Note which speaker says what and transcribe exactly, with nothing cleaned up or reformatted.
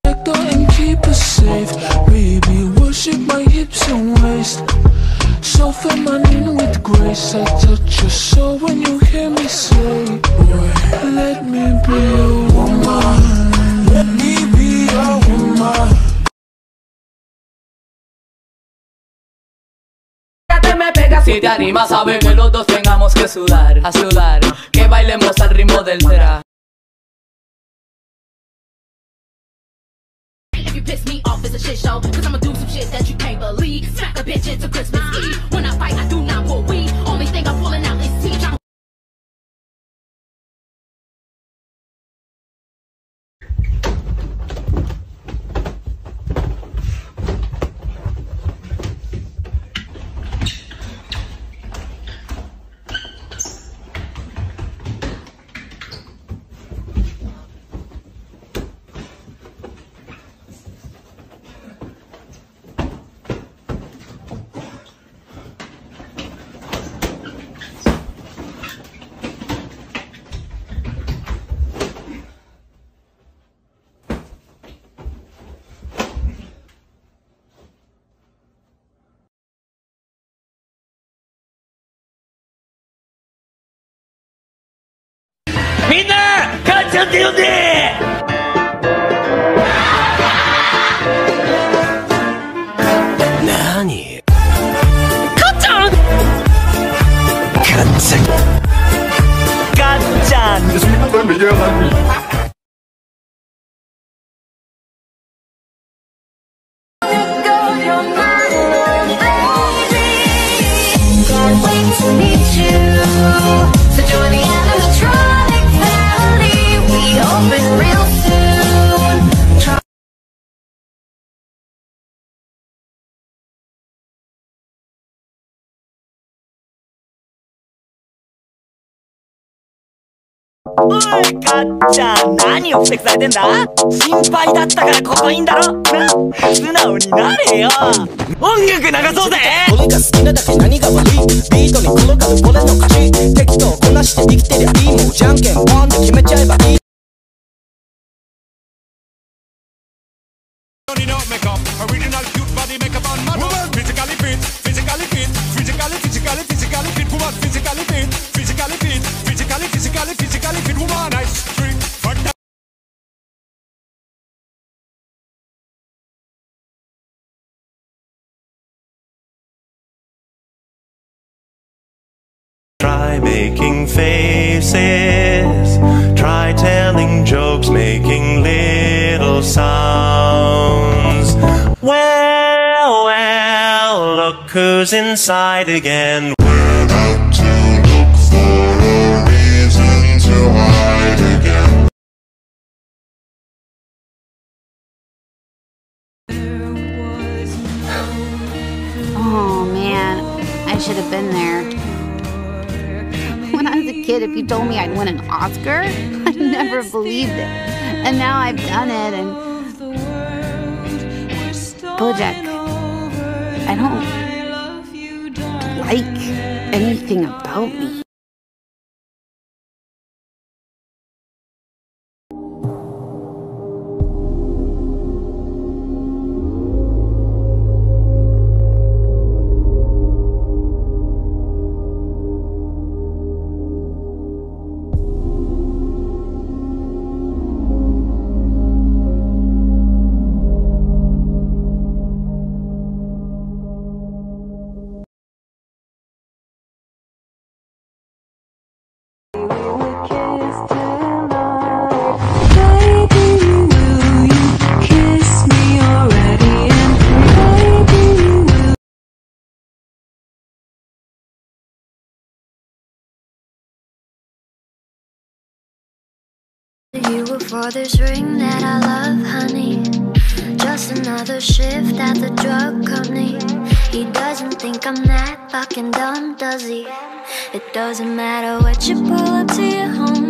Speaker 1: And keep us safe, baby. Worship my hips and waist. So feminine with grace. I touch your soul when you hear me say, boy, let me be a woman. Let me be a woman.
Speaker 2: Me pega si te animas, sabe que los dos tengamos que sudar, a sudar, que bailemos al ritmo del trap.
Speaker 3: If you piss me off, it's a shit show, cause I'ma do some shit that you can't believe. Smack a bitch into Christmas Eve. When I fight, I do not pull weed. Only thing I'm pulling out is teeth.
Speaker 4: Minna! Catch a duty! Nani? Cut-chan! Cut-chan! Cut-chan!
Speaker 5: Je suis ton meilleur ami.
Speaker 4: おい、かっちゃん、何をふてくされてんだ？心配だったからこそいいんだろ？な、素直になれよ。音楽流そうぜ。
Speaker 6: 俺が好きなだけ何が悪い？ビートに転がる俺の歌詞、適当こなして生きてりゃいい。もうじゃんけんポンで決めちゃえばいい。
Speaker 5: Original cute body makeup on man. Physically fit, physically fit, physically, physically, physically fit woman. Physically fit, physically fit, physically, physically, physically fit woman. Nice trick, Fandom.
Speaker 7: Try making faces, try telling jokes, making little sounds. Well, well, look who's inside again.
Speaker 8: We're out to look for a reason to hide again.
Speaker 9: Oh man, I should have been there. When I was a kid, if you told me I'd win an Oscar, I'd never believed it. And now I've done it, and Bojack, I don't like anything about me.
Speaker 10: You were for this ring that I love, honey. Just another shift at the drug company. He doesn't think I'm that fucking dumb, does he? It doesn't matter what you pull up to your home.